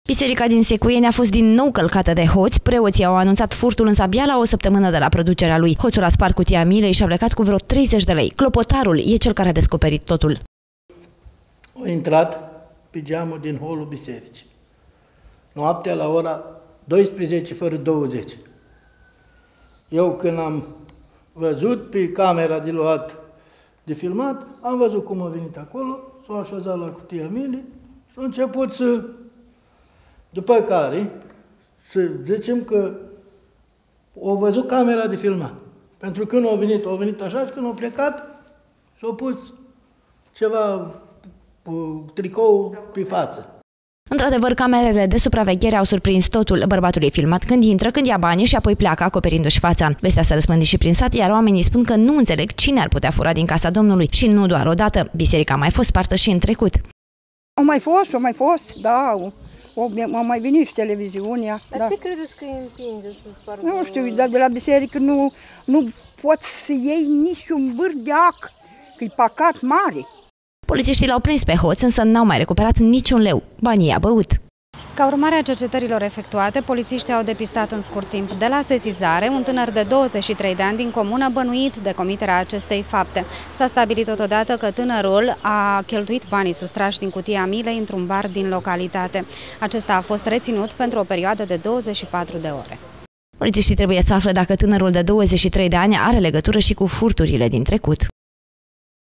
Biserica din Secuieni a fost din nou călcată de hoți. Preoții au anunțat furtul însă abia la o săptămână de la producerea lui. Hoțul a spart cutia milei și a plecat cu vreo 30 de lei. Clopotarul e cel care a descoperit totul. A intrat pe geamul din holul bisericii. Noaptea la ora 12 fără 20. Eu când am văzut pe camera de luat, de filmat, am văzut cum a venit acolo, s-a așezat la cutia milei și a început să... După care, să zicem că au văzut camera de filmat. Pentru că când au venit așa și când au plecat, s-au pus ceva tricou pe față. Într-adevăr, camerele de supraveghere au surprins totul. Bărbatul e filmat când intră, când ia banii și apoi pleacă acoperindu-și fața. Vestea s-a răspândit și prin sat, iar oamenii spun că nu înțeleg cine ar putea fura din casa Domnului. Și nu doar o dată. Biserica a mai fost spartă și în trecut. Au mai fost, da. Au mai venit și televiziunea. Dar da. ce credeți că îi împinge să spargă? Nu știu, dar de la biserică nu poți să iei niciun bârdeac, că-i păcat mare. Polițiștii l-au prins pe hoț, însă n-au mai recuperat niciun leu. Banii i-a băut. Ca urmare a cercetărilor efectuate, polițiștii au depistat în scurt timp de la sesizare un tânăr de 23 de ani din comună bănuit de comiterea acestei fapte. S-a stabilit totodată că tânărul a cheltuit banii sustrași din cutia milei într-un bar din localitate. Acesta a fost reținut pentru o perioadă de 24 de ore. Polițiștii trebuie să afle dacă tânărul de 23 de ani are legătură și cu furturile din trecut.